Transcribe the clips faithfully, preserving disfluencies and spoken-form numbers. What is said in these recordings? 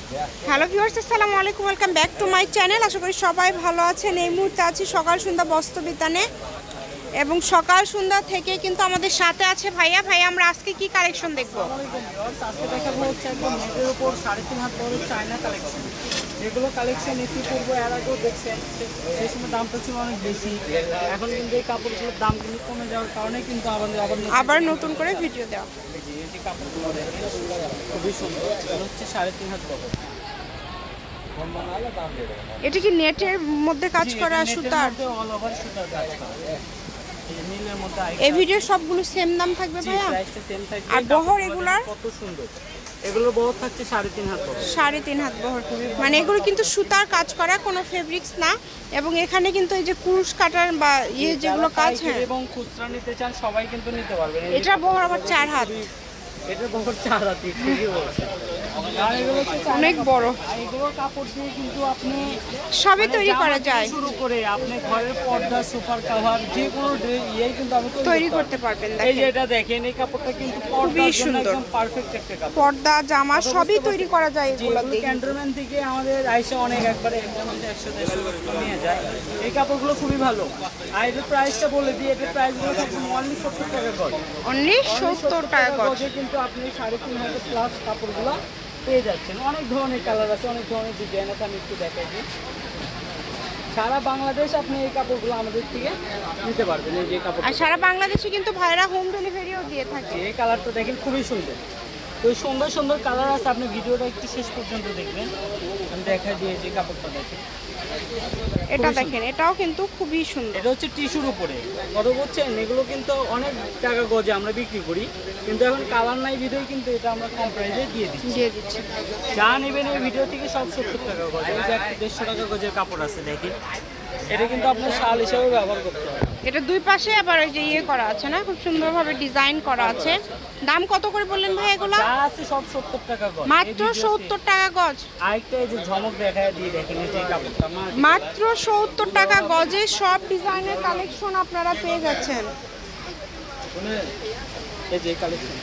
Hello viewers, আসসালামু আলাইকুম, welcome back to my channel. আশা করি সবাই ভালো আছেন। এই মুহূর্তে আছি সকাল সন্ধ্যা বস্ত্রবিতানে এবং সকাল সন্ধ্যা থেকে কিন্তু আমাদের সাথে আছে ভাইয়া। ভাইয়া, আমরা আজকে কি কালেকশন দেখবো? আজকে দেখাবো হচ্ছে একদম নেটের উপর সাড়ে তিন হাত বড় চায়না কালেকশন। যেগুলো কালেকশন একটু পূর্ব এর আগেও দেখছেন, সেই সময় দামটা ছিল অনেক বেশি। এখন কিন্তু এই কাপড়গুলোর দাম কিন্তু কমে যাওয়ার কারণে কিন্তু আমাদের আবার আবার নতুন করে ভিডিও দেওয়া। এই যে কাপড়গুলো দেখেন খুবই সুন্দর, এগুলো হচ্ছে সাড়ে তিন হাত বড়। এটা কি নেটের মধ্যে কাজ করা সুতার? অল ওভার সুতার কাজ করা। এই ভিডিও সবগুলো সেম দাম থাকবে ভাইয়া? আর বহর এগুলার কত সুন্দর, এগুলোর বহর থাকছে সাড়ে তিন হাত বহর। সাড়ে তিন হাত বহর, মানে এগুলো কিন্তু সুতার কাজ করা, কোনো ফেব্রিক্স না। এবং এখানে কিন্তু এই যে কুরুশ কাটার বা ইয়ে যেগুলো কাজ, হ্যাঁ, এবং খুচরা নিতে চান সবাই কিন্তু নিতে পারবেন। এটা বহর আবার চার হাত, এটা বহর চার হাত, ঠিকই বলছেন। আর এগুলো অনেক বড়। এগুলো কাপড় দিয়ে কিন্তু আপনি সবই তৈরি করা যায়, শুরু করে আপনি ঘরের পর্দা, সুপার কভার, যে কোনো ইয়ে কিন্তু আপনি তৈরি করতে পারবেন। এই যে এটা দেখেন, এই কাপড়টা কিন্তু খুবই সুন্দর, একদম পারফেক্ট একটা কাপড়। পর্দা, জামা সবই তৈরি করা যায় এগুলো দিয়ে। ক্যান্টনমেন্ট থেকে আমাদের আইসা অনেক একবারে একশো দেড়শো নিয়ে যায়। এই কাপড়গুলো খুবই ভালো। আর এটার প্রাইসটা বলে দিই, এটার প্রাইসগুলো অনলি সত্তর টাকা গজ। অনলি সত্তর টাকা গজ কিন্তু আপনি সাড়ে তিন হাজার প্লাস কাপড়গুলো পেয়ে যাচ্ছেন। অনেক ধরনের কালার আছে, অনেক ধরনের ডিজাইন আছে, আমি একটু দেখাই দিই। সারা বাংলাদেশ আপনি এই কাপড়গুলো আমাদের থেকে নিতে পারবেন। এই যে কাপড়, আর সারা বাংলাদেশে কিন্তু ভাইরা হোম ডেলিভারিও দিয়ে থাকে। এই কালারটা দেখেন খুবই সুন্দর। তো সুন্দর সুন্দর কালার আছে, আপনি ভিডিওটা একটু শেষ পর্যন্ত দেখবেন। আমি দেখাই দিয়ে যে কাপড়টা দেখেন, এটা দেখেন, এটাও কিন্তু খুবই সুন্দর। এটা হচ্ছে টিস্যুর উপরে, কত বলছেন? এগুলো কিন্তু অনেক টাকা গজে আমরা বিক্রি করি, কিন্তু এখন কালার নাই ভিডিও কিন্তু এটা আমরা কম প্রাইসে দিয়ে দিচ্ছি দিয়ে দিচ্ছি যা নেবেন এই ভিডিও থেকে সব সত্তর টাকা গজ। এই যে একটা দেড়শো টাকা গজের কাপড় আছে দেখি, এটা কিন্তু আপনার শাল হিসাবে ব্যবহার করতে হবে। এটা দুই পাশে আবার ওই যে ইয়ে করা আছে না, খুব সুন্দরভাবে ডিজাইন করা আছে। দাম কত করে বললেন ভাই এগুলো? যা আছে সব সত্তর টাকা গজ, মাত্র সত্তর টাকা গজ। আরেকটা এই যে ঝমক দেখায় দিয়ে দেখেন, এই যে কাপড়টা মাত্র সত্তর টাকা গজে সব ডিজাইনের কালেকশন আপনারা পেয়ে যাচ্ছেন। এই যে কালেকশন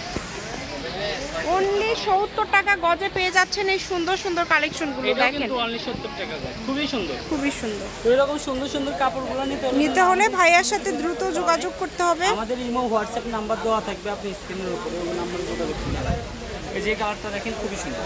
অনলি সত্তর টাকা গজে পেয়ে যাচ্ছেন এই সুন্দর সুন্দর কালেকশনগুলো। দেখেন অনলি সত্তর টাকা গজ, খুবই সুন্দর, খুবই সুন্দর। তো এরকম সুন্দর সুন্দর কাপড়গুলো নিতে নিতে হলে ভাইয়ার সাথে দ্রুত যোগাযোগ করতে হবে। আমাদের ইমো হোয়াটসঅ্যাপ নাম্বার দেওয়া থাকবে, আপনি স্ক্রিনের উপরে ওই নাম্বারে যোগাযোগ করতে। এই যে কালারটা দেখেন খুবই সুন্দর।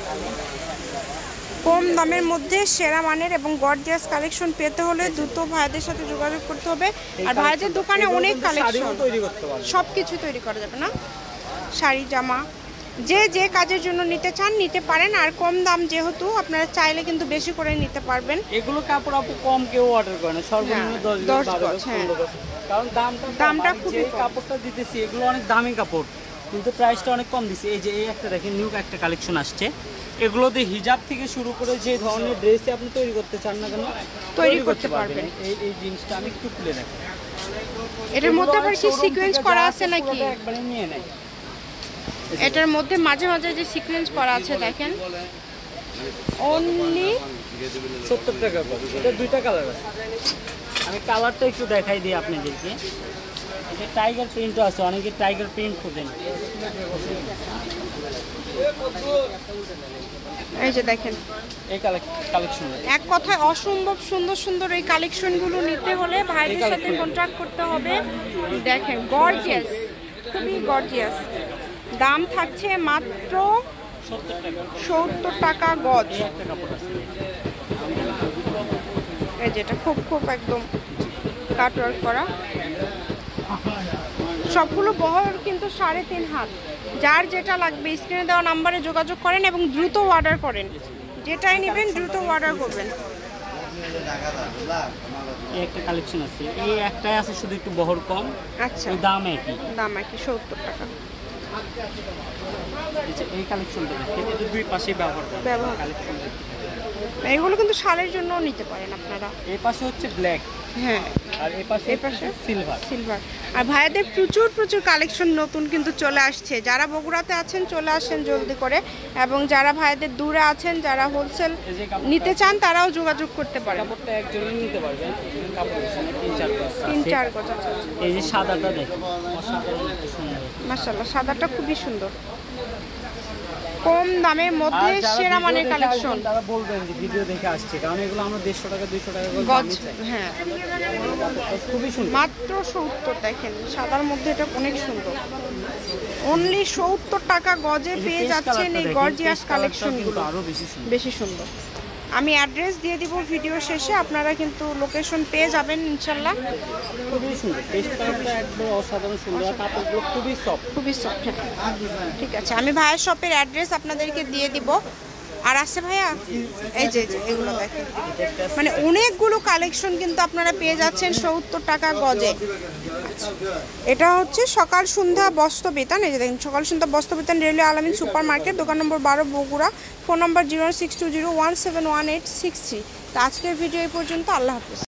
কম দামের মধ্যে সেরা মানের এবং গর্জিয়াস কালেকশন পেতে হলে দ্রুত ভাইদের সাথে যোগাযোগ করতে হবে। আর ভাইদের দোকানে অনেক কালেকশন, তৈরি করতে পারবেন, সব কিছু তৈরি করা যাবে না, শাড়ি, জামা, যে যে কাজের জন্য নিতে চান নিতে পারেন। আর কম দাম যেহেতু, আপনারা চাইলে কিন্তু বেশি করে নিতে পারবেন। এগুলো কাপড় আপু কম কেউ অর্ডার করে না, সর্বনিম্ন দশ গজ, কারণ দামটা দামটা খুব, যে কাপড়টা দিতেছি এগুলো অনেক দামি কাপড়, কিন্তু প্রাইসটা অনেক কম দিছি। এই যে এই একটা দেখেন, নিউ একটা কালেকশন আসছে, এগুলোতে হিজাব থেকে শুরু করে যে ধরনের ড্রেস আপনি তৈরি করতে চান না কেন তৈরি করতে পারবেন। এই এই জিনিসটা আমি একটু খুলে দেখেন, এটার মধ্যে আবার কি সিকোয়েন্স করা আছে নাকি? একবারে নিয়ে নেয়। এটার মধ্যে মাঝে মাঝে যে সিকোয়েন্স করা আছে দেখেন, অনলি সত্তর টাকা করে। এটা দুইটা কালার আছে, আমি কালারটা একটু দেখাই দিই আপনাদেরকে। এটা টাইগার প্রিন্টও আছে, অনেকে টাইগার প্রিন্ট খোঁজেন। এই যে দেখেন, এই কালেকশন এক কথায় অসম্ভব সুন্দর সুন্দর এই কালেকশনগুলো নিতে হলে ভাইদের সাথে কন্ট্যাক্ট করতে হবে। দেখেন, গর্জিয়াস, খুবই গর্জিয়াস। দাম থাকছে মাত্র সত্তর টাকা গজ। এই যেটা খুব খুব একদম কাটওয়ার্ক করা, সবগুলো বহর কিন্তু সাড়ে তিন হাত। যার যেটা লাগবে স্ক্রিনে দেওয়া নাম্বারে যোগাযোগ করেন এবং দ্রুত অর্ডার করেন। যেটাই নেবেন দ্রুত অর্ডার করবেন। এই একটা কালেকশন আছে, এই একটাই আছে শুধু একটু বহর কম। আচ্ছা, দাম একই, দাম একই, সত্তর টাকা। এই কালেকশনটা দেখেন, এটা দুই পাশে ব্যবহার করা ব্যবহার কালেকশন। এইগুলো কিন্তু শালের জন্য নিতে পারেন আপনারা। এই পাশে হচ্ছে ব্ল্যাক, হ্যাঁ, আর এই পাশে এই পাশে সিলভার। সিলভার। আর ভাইয়াদের প্রচুর প্রচুর কালেকশন নতুন কিন্তু চলে আসছে। যারা বগুড়াতে আছেন চলে আসেন জলদি করে, এবং যারা ভাইয়াদের দূরে আছেন, যারা হোলসেল নিতে চান তারাও যোগাযোগ করতে পারেন। কাপড়টা একজনই নিতে পারবেন, কাপড় তিন চার গজ, তিন চার গজ আছে। এই যে সাদাটা দেখুন, অসাধারণ সুন্দর, মাশাআল্লাহ, সাদাটা খুবই সুন্দর। কম দামের মধ্যে আর যারা সেরা ভিডিও মানের দেখে কালেকশন আসবেন, তারা বলবেন যে ভিডিও দেখে আসছে, কারণ এগুলো আমরা দেড়শো টাকা দুইশো টাকা করে গজ দামই চাই। হ্যাঁ খুবই সুন্দর। মাত্র সত্তর। দেখেন সাদার মধ্যে এটা অনেক সুন্দর, অনলি সত্তর টাকা গজে পেয়ে যাচ্ছেন এই গর্জিয়াস কালেকশনগুলো, আরো বেশি সুন্দর। বেশি সুন্দর। আমি অ্যাড্রেস দিয়ে দিব ভিডিও শেষে, আপনারা কিন্তু লোকেশন পেয়ে যাবেন ইনশাল্লাহ। খুবই সুন্দর, টেস্ট কালারটা একদম অসাধারণ সুন্দর, আর কাপড়গুলো খুবই সফট। খুবই সফট। ঠিক আছে, আমি ভাইয়ের শপের অ্যাড্রেস আপনাদেরকে দিয়ে দিব। আর আছে ভাইয়া এই যে এই যে এগুলো দেখেন, মানে অনেকগুলো কালেকশন কিন্তু আপনারা পেয়ে যাচ্ছেন সত্তর টাকা গজে। এটা হচ্ছে সকাল সন্ধ্যা বস্ত্র বিতান। এই যে দেখেন Sakal Sandhya Bastra Bitan, railway Alamin super market, দোকান নম্বর বারো, Bogura. Phone number zero six two zero one seven one eight six three. তো আজকের ভিডিও এই পর্যন্ত। আল্লাহ হাফিজ।